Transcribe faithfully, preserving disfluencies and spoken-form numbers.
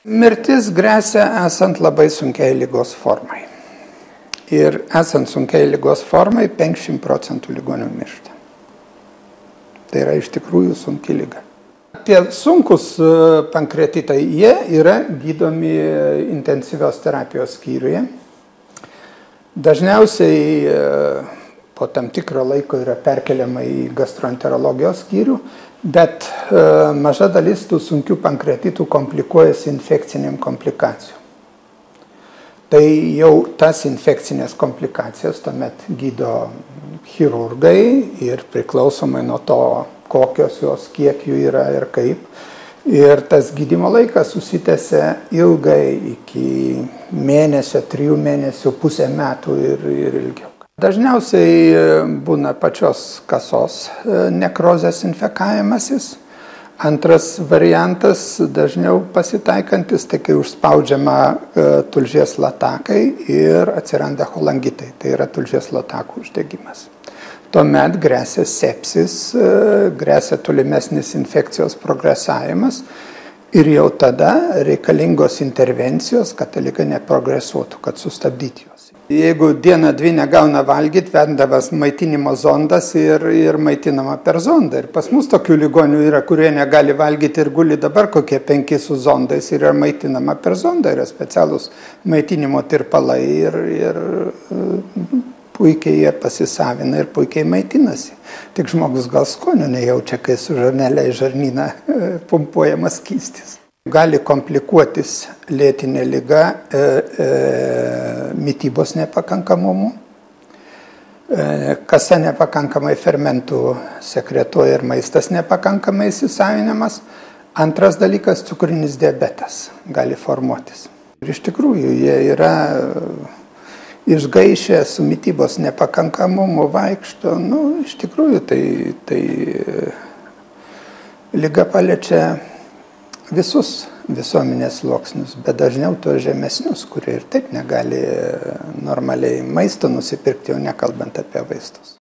Mirtis gresia esant labai sunkiai ligos formai. Ir esant sunkiai ligos formai, penkiasdešimt procentų ligonių miršta. Tai yra iš tikrųjų sunki liga. Tie sunkus pankreatitai, jie yra gydomi intensyvios terapijos skyriuje. Dažniausiai po tam tikro laiko yra perkeliama į gastroenterologijos skyrių, bet maža dalis tų sunkių pankreatitų komplikuojasi infekcinėm komplikacijom. Tai jau tas infekcinės komplikacijas tuomet gydo chirurgai ir priklausomai nuo to, kokios jos, kiek jų yra ir kaip. Ir tas gydymo laikas susitęsia ilgai iki mėnesio, trijų mėnesių, pusę metų ir, ir ilgiau. Dažniausiai būna pačios kasos nekrozės infekavimasis. Antras variantas, dažniau pasitaikantis, tai kai užspaudžiama tulžies latakai ir atsiranda cholangitai, tai yra tulžies latakų uždegimas. Tuomet gresia sepsis, gresia tolimesnis infekcijos progresavimas ir jau tada reikalingos intervencijos, kad ta liga neprogresuotų, kad sustabdyti juos. Jeigu dieną dvi negauna valgyti, vendamas maitinimo zondas ir, ir maitinama per zondą. Ir pas mus tokių ligonių yra, kurie negali valgyti ir guli dabar kokie penki su zondais ir yra maitinama per zondą. Yra specialūs maitinimo tirpalai ir, ir puikiai jie pasisavina ir puikiai maitinasi. Tik žmogus gal skonio nejaučia, kai su žarnelė į žarnyną pumpuojamas skystis. Gali komplikuotis lėtinė liga e, e, mitybos nepakankamumu, e, kasa nepakankamai fermentų sekretuoja ir maistas nepakankamai įsisavinamas. Antras dalykas – cukrinis diabetas gali formuotis. Ir iš tikrųjų jie yra išgaišę su mitybos nepakankamumu, vaikšto. Nu, iš tikrųjų tai, tai liga paliečia visus visuomenės sluoksnius, bet dažniau tuos žemesnius, kurie ir taip negali normaliai maisto nusipirkti, jau nekalbant apie vaistus.